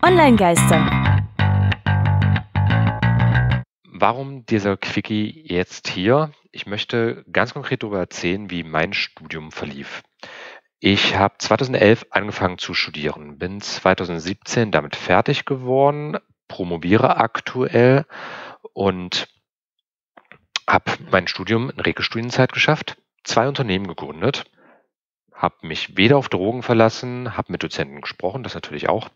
Online-Geister. Warum dieser Quickie jetzt hier? Ich möchte ganz konkret darüber erzählen, wie mein Studium verlief. Ich habe 2011 angefangen zu studieren, bin 2017 damit fertig geworden, promoviere aktuell und habe mein Studium in Regelstudienzeit geschafft, 2 Unternehmen gegründet, habe mich weder auf Drogen verlassen, habe mit Dozenten gesprochen, das natürlich auch,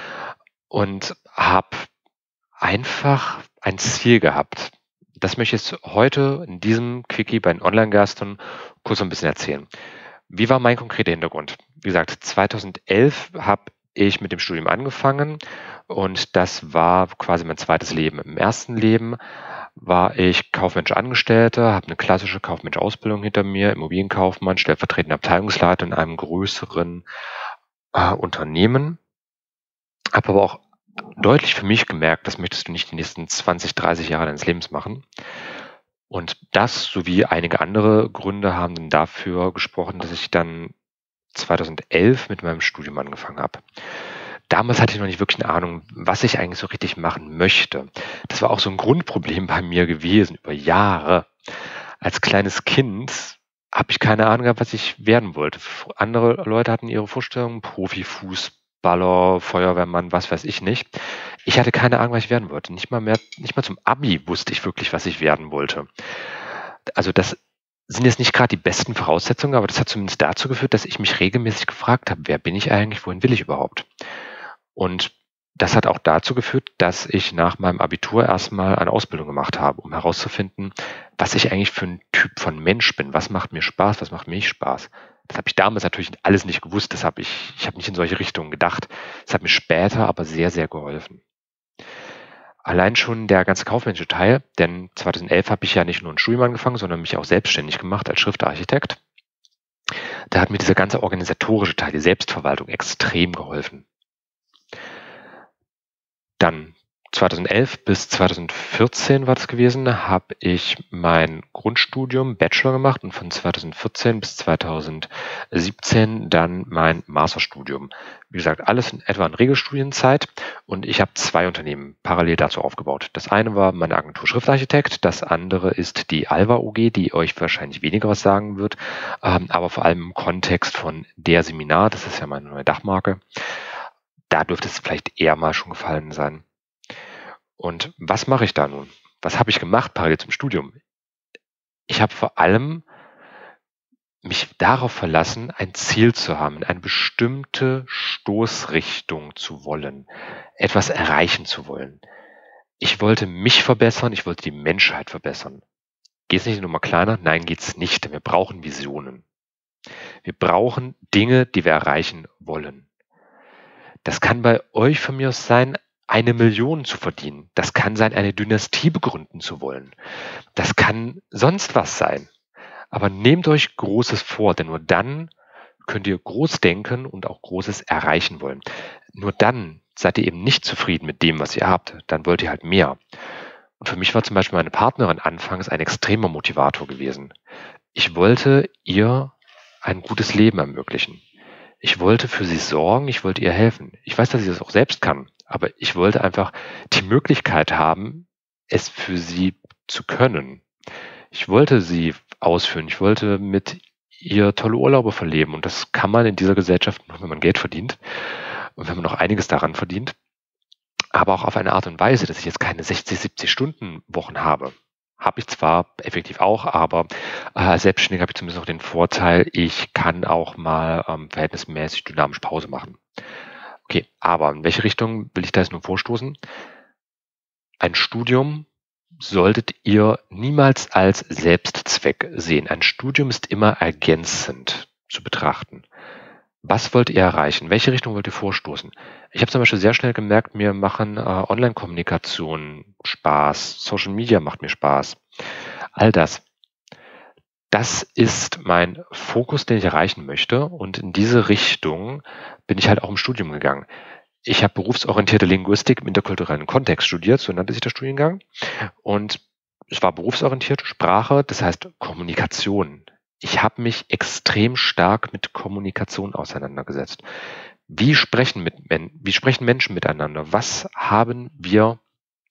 und habe einfach ein Ziel gehabt. Das möchte ich jetzt heute in diesem Quickie bei den Online-Geistern kurz ein bisschen erzählen. Wie war mein konkreter Hintergrund? Wie gesagt, 2011 habe ich mit dem Studium angefangen und das war quasi mein zweites Leben. Im ersten Leben war ich kaufmännischer Angestellter, habe eine klassische kaufmännische Ausbildung hinter mir, Immobilienkaufmann, stellvertretender Abteilungsleiter in einem größeren Unternehmen, habe aber auch deutlich für mich gemerkt, das möchtest du nicht die nächsten 20, 30 Jahre deines Lebens machen. Und das sowie einige andere Gründe haben dann dafür gesprochen, dass ich dann 2011 mit meinem Studium angefangen habe. Damals hatte ich noch nicht wirklich eine Ahnung, was ich eigentlich so richtig machen möchte. Das war auch so ein Grundproblem bei mir gewesen über Jahre. Als kleines Kind habe ich keine Ahnung gehabt, was ich werden wollte. Andere Leute hatten ihre Vorstellungen, Profifußballer, Feuerwehrmann, was weiß ich nicht. Ich hatte keine Ahnung, was ich werden wollte. Nicht mal zum Abi wusste ich wirklich, was ich werden wollte. Also das sind jetzt nicht gerade die besten Voraussetzungen, aber das hat zumindest dazu geführt, dass ich mich regelmäßig gefragt habe, wer bin ich eigentlich, wohin will ich überhaupt? Und das hat auch dazu geführt, dass ich nach meinem Abitur erstmal eine Ausbildung gemacht habe, um herauszufinden, was ich eigentlich für ein Typ von Mensch bin. Was macht mir Spaß, was macht mir nicht Spaß? Das habe ich damals natürlich alles nicht gewusst. Ich habe nicht in solche Richtungen gedacht. Das hat mir später aber sehr, sehr geholfen. Allein schon der ganze kaufmännische Teil, denn 2011 habe ich ja nicht nur ein Studium angefangen, sondern mich auch selbstständig gemacht als Schriftarchitekt. Da hat mir dieser ganze organisatorische Teil, die Selbstverwaltung, extrem geholfen. Dann 2011 bis 2014 war das gewesen, habe ich mein Grundstudium Bachelor gemacht und von 2014 bis 2017 dann mein Masterstudium. Wie gesagt, alles in etwa in Regelstudienzeit und ich habe 2 Unternehmen parallel dazu aufgebaut. Das eine war meine Agentur Schriftarchitekt, das andere ist die Alva UG, die euch wahrscheinlich weniger was sagen wird, aber vor allem im Kontext von der Seminar, das ist ja meine neue Dachmarke. Da dürfte es vielleicht eher mal schon gefallen sein. Und was mache ich da nun? Was habe ich gemacht parallel zum Studium? Ich habe vor allem mich darauf verlassen, ein Ziel zu haben, eine bestimmte Stoßrichtung zu wollen, etwas erreichen zu wollen. Ich wollte mich verbessern, ich wollte die Menschheit verbessern. Geht es nicht nur mal kleiner? Nein, geht es nicht, denn wir brauchen Visionen. Wir brauchen Dinge, die wir erreichen wollen. Das kann bei euch von mir aus sein, 1 Million zu verdienen. Das kann sein, eine Dynastie begründen zu wollen. Das kann sonst was sein. Aber nehmt euch Großes vor, denn nur dann könnt ihr groß denken und auch Großes erreichen wollen. Nur dann seid ihr eben nicht zufrieden mit dem, was ihr habt. Dann wollt ihr halt mehr. Und für mich war zum Beispiel meine Partnerin anfangs ein extremer Motivator gewesen. Ich wollte ihr ein gutes Leben ermöglichen. Ich wollte für sie sorgen, ich wollte ihr helfen. Ich weiß, dass sie das auch selbst kann, aber ich wollte einfach die Möglichkeit haben, es für sie zu können. Ich wollte sie ausführen, ich wollte mit ihr tolle Urlaube verleben und das kann man in dieser Gesellschaft nur, wenn man Geld verdient und wenn man noch einiges daran verdient, aber auch auf eine Art und Weise, dass ich jetzt keine 60, 70 Stunden Wochen habe. Habe ich zwar effektiv auch, aber als Selbstständiger habe ich zumindest noch den Vorteil, ich kann auch mal verhältnismäßig dynamisch Pause machen. Okay, aber in welche Richtung will ich da jetzt nur vorstoßen? Ein Studium solltet ihr niemals als Selbstzweck sehen. Ein Studium ist immer ergänzend zu betrachten. Was wollt ihr erreichen? Welche Richtung wollt ihr vorstoßen? Ich habe zum Beispiel sehr schnell gemerkt, mir machen Online-Kommunikation Spaß, Social Media macht mir Spaß. All das. Das ist mein Fokus, den ich erreichen möchte. Und in diese Richtung bin ich halt auch im Studium gegangen. Ich habe berufsorientierte Linguistik im interkulturellen Kontext studiert, so nannte sich der Studiengang. Und es war berufsorientiert, Sprache, das heißt Kommunikation. Ich habe mich extrem stark mit Kommunikation auseinandergesetzt. Wie sprechen Menschen miteinander? Was haben wir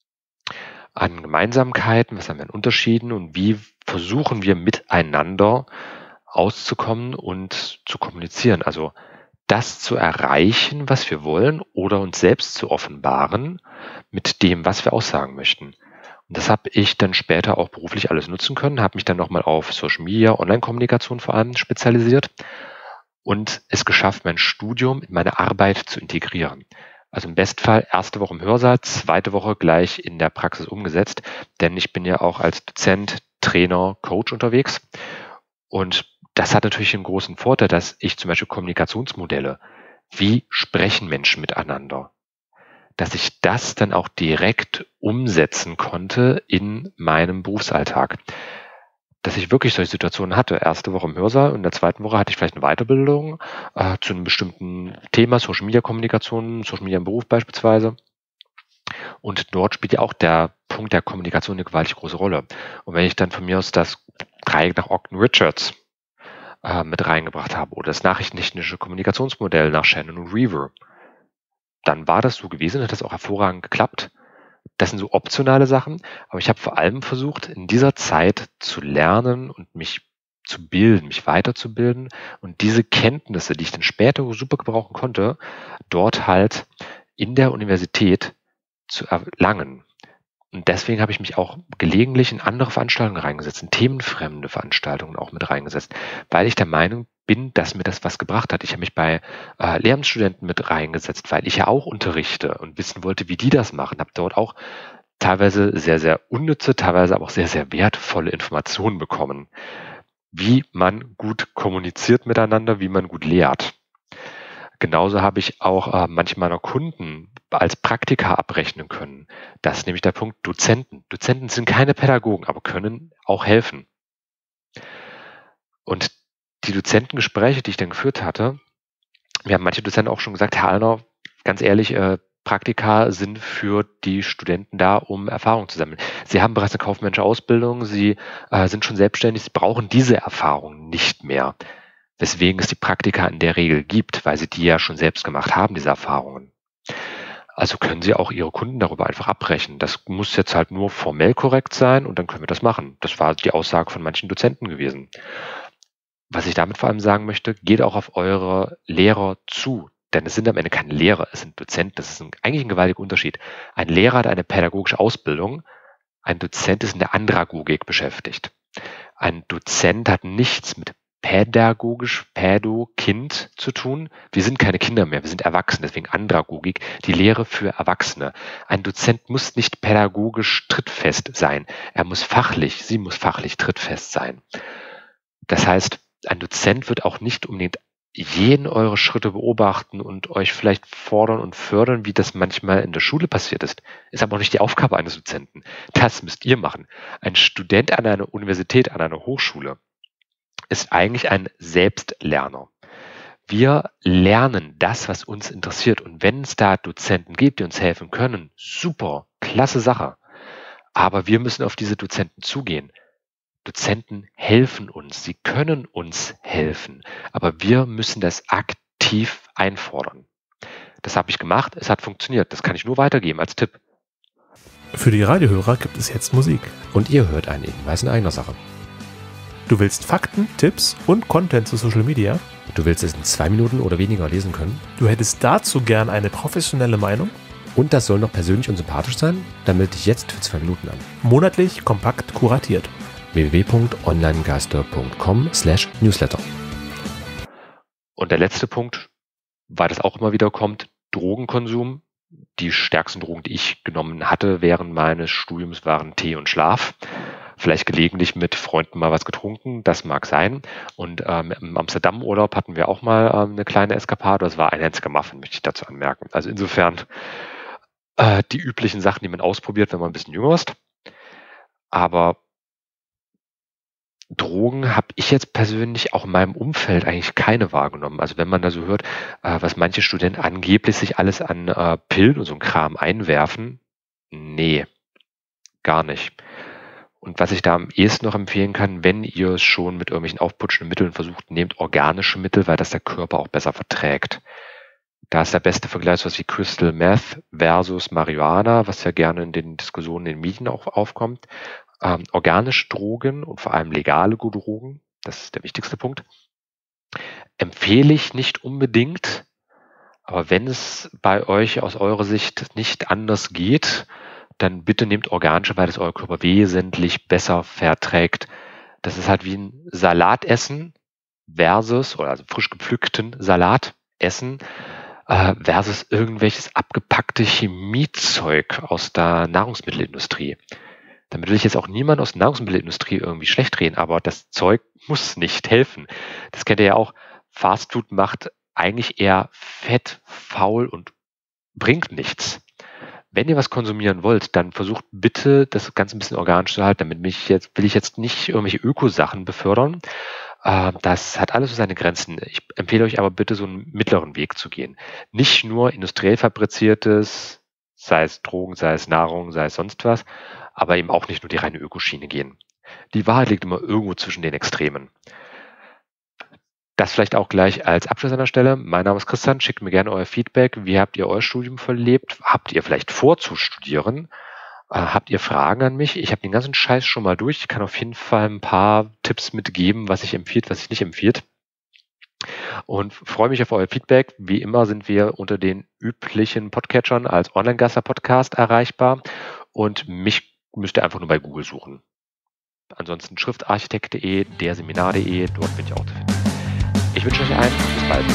an Gemeinsamkeiten, was haben wir an Unterschieden und wie versuchen wir miteinander auszukommen und zu kommunizieren? Also das zu erreichen, was wir wollen oder uns selbst zu offenbaren mit dem, was wir aussagen möchten. Und das habe ich dann später auch beruflich alles nutzen können, habe mich dann nochmal auf Social Media, Online-Kommunikation vor allem spezialisiert und es geschafft, mein Studium in meine Arbeit zu integrieren. Also im Bestfall erste Woche im Hörsaal, zweite Woche gleich in der Praxis umgesetzt, denn ich bin ja auch als Dozent, Trainer, Coach unterwegs und das hat natürlich einen großen Vorteil, dass ich zum Beispiel Kommunikationsmodelle, wie sprechen Menschen miteinander, dass ich das dann auch direkt umsetzen konnte in meinem Berufsalltag. Dass ich wirklich solche Situationen hatte. Erste Woche im Hörsaal und in der zweiten Woche hatte ich vielleicht eine Weiterbildung zu einem bestimmten Thema, Social Media Kommunikation, Social Media im Beruf beispielsweise. Und dort spielt ja auch der Punkt der Kommunikation eine gewaltig große Rolle. Und wenn ich dann von mir aus das Dreieck nach Ogden Richards mit reingebracht habe oder das nachrichtentechnische Kommunikationsmodell nach Shannon und Weaver, dann war das so gewesen, hat das auch hervorragend geklappt. Das sind so optionale Sachen, aber ich habe vor allem versucht, in dieser Zeit zu lernen und mich zu bilden, mich weiterzubilden und diese Kenntnisse, die ich dann später super gebrauchen konnte, dort halt in der Universität zu erlangen. Und deswegen habe ich mich auch gelegentlich in andere Veranstaltungen reingesetzt, in themenfremde Veranstaltungen auch mit reingesetzt, weil ich der Meinung bin, dass mir das was gebracht hat. Ich habe mich bei Lehramtsstudenten mit reingesetzt, weil ich ja auch unterrichte und wissen wollte, wie die das machen. Habe dort auch teilweise sehr, sehr unnütze, teilweise aber auch sehr, sehr wertvolle Informationen bekommen, wie man gut kommuniziert miteinander, wie man gut lehrt. Genauso habe ich auch manche meiner Kunden als Praktika abrechnen können. Das ist nämlich der Punkt Dozenten. Dozenten sind keine Pädagogen, aber können auch helfen. Und die Dozentengespräche, die ich dann geführt hatte, mir haben manche Dozenten auch schon gesagt, Herr Allner, ganz ehrlich, Praktika sind für die Studenten da, um Erfahrung zu sammeln. Sie haben bereits eine kaufmännische Ausbildung, sie sind schon selbstständig, sie brauchen diese Erfahrung nicht mehr. Weswegen es die Praktika in der Regel gibt, weil sie die ja schon selbst gemacht haben, diese Erfahrungen. Also können Sie auch Ihre Kunden darüber einfach abbrechen. Das muss jetzt halt nur formell korrekt sein und dann können wir das machen. Das war die Aussage von manchen Dozenten gewesen. Was ich damit vor allem sagen möchte, geht auch auf eure Lehrer zu. Denn es sind am Ende keine Lehrer, es sind Dozenten. Das ist eigentlich ein gewaltiger Unterschied. Ein Lehrer hat eine pädagogische Ausbildung, ein Dozent ist in der Andragogik beschäftigt. Ein Dozent hat nichts mit Pädo-Kind zu tun. Wir sind keine Kinder mehr, wir sind Erwachsene, deswegen Andragogik, die Lehre für Erwachsene. Ein Dozent muss nicht pädagogisch trittfest sein. Sie muss fachlich trittfest sein. Das heißt, ein Dozent wird auch nicht unbedingt jeden eure Schritte beobachten und euch vielleicht fordern und fördern, wie das manchmal in der Schule passiert ist. Ist aber auch nicht die Aufgabe eines Dozenten. Das müsst ihr machen. Ein Student an einer Universität, an einer Hochschule ist eigentlich ein Selbstlerner. Wir lernen das, was uns interessiert. Und wenn es da Dozenten gibt, die uns helfen können, super, klasse Sache. Aber wir müssen auf diese Dozenten zugehen. Dozenten helfen uns, sie können uns helfen, aber wir müssen das aktiv einfordern. Das habe ich gemacht, es hat funktioniert. Das kann ich nur weitergeben als Tipp. Für die Radiohörer gibt es jetzt Musik. Und ihr hört einen Hinweis in eigener Sache. Du willst Fakten, Tipps und Content zu Social Media? Du willst es in 2 Minuten oder weniger lesen können? Du hättest dazu gern eine professionelle Meinung? Und das soll noch persönlich und sympathisch sein? Dann melde dich jetzt für 2 Minuten an. Monatlich kompakt kuratiert. www.onlinegeister.com/newsletter. Und der letzte Punkt, weil das auch immer wieder kommt, Drogenkonsum. Die stärksten Drogen, die ich genommen hatte während meines Studiums, waren Tee und Schlaf. Vielleicht gelegentlich mit Freunden mal was getrunken, das mag sein. Und im Amsterdam-Urlaub hatten wir auch mal eine kleine Eskapade. Das war ein einziger Muffin, möchte ich dazu anmerken. Also insofern die üblichen Sachen, die man ausprobiert, wenn man ein bisschen jünger ist. Aber Drogen habe ich jetzt persönlich auch in meinem Umfeld eigentlich keine wahrgenommen. Also wenn man da so hört, was manche Studenten angeblich sich alles an Pillen und so ein Kram einwerfen, nee, gar nicht. Und was ich da am ehesten noch empfehlen kann, wenn ihr es schon mit irgendwelchen aufputschenden Mitteln versucht, nehmt organische Mittel, weil das der Körper auch besser verträgt. Da ist der beste Vergleich sowas wie Crystal Meth versus Marihuana, was ja gerne in den Diskussionen in den Medien auch aufkommt. Organische Drogen und vor allem legale Drogen, das ist der wichtigste Punkt, empfehle ich nicht unbedingt. Aber wenn es bei euch aus eurer Sicht nicht anders geht, dann bitte nehmt organische, weil das euer Körper wesentlich besser verträgt. Das ist halt wie ein Salatessen versus, oder also frisch gepflückten Salat essen versus irgendwelches abgepackte Chemiezeug aus der Nahrungsmittelindustrie. Damit will ich jetzt auch niemand aus der Nahrungsmittelindustrie irgendwie schlecht reden, aber das Zeug muss nicht helfen. Das kennt ihr ja auch. Fastfood macht eigentlich eher fett, faul und bringt nichts. Wenn ihr was konsumieren wollt, dann versucht bitte, das Ganze ein bisschen organisch zu halten. Damit will ich jetzt nicht irgendwelche Ökosachen befördern. Das hat alles so seine Grenzen. Ich empfehle euch aber bitte, so einen mittleren Weg zu gehen. Nicht nur industriell fabriziertes, sei es Drogen, sei es Nahrung, sei es sonst was, aber eben auch nicht nur die reine Ökoschiene gehen. Die Wahrheit liegt immer irgendwo zwischen den Extremen. Das vielleicht auch gleich als Abschluss an der Stelle. Mein Name ist Christian, schickt mir gerne euer Feedback. Wie habt ihr euer Studium verlebt? Habt ihr vielleicht vor zu studieren? Habt ihr Fragen an mich? Ich habe den ganzen Scheiß schon mal durch. Ich kann auf jeden Fall ein paar Tipps mitgeben, was sich empfiehlt, was sich nicht empfiehlt. Und freue mich auf euer Feedback. Wie immer sind wir unter den üblichen Podcatchern als Online-Gaster-Podcast erreichbar. Und mich müsst ihr einfach nur bei Google suchen. Ansonsten schriftarchitekt.de, derseminar.de, dort bin ich auch zu finden. Ich wünsche euch einen. Bis bald.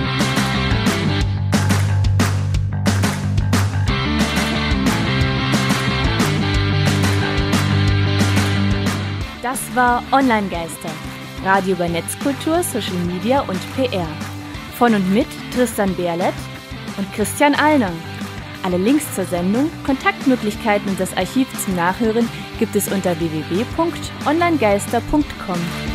Das war Online-Geister. Radio über Netzkultur, Social Media und PR. Von und mit Tristan Berlet und Christian Allner. Alle Links zur Sendung, Kontaktmöglichkeiten und das Archiv zum Nachhören gibt es unter www.onlinegeister.com.